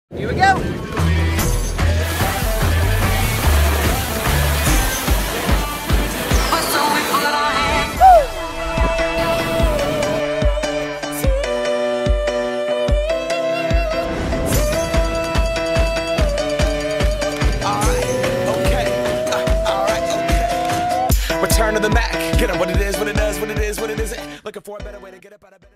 Here we go. Return to the Mac. Get up what it is, what it does, what it is, what it isn't. Looking for a better way to get up out of bed.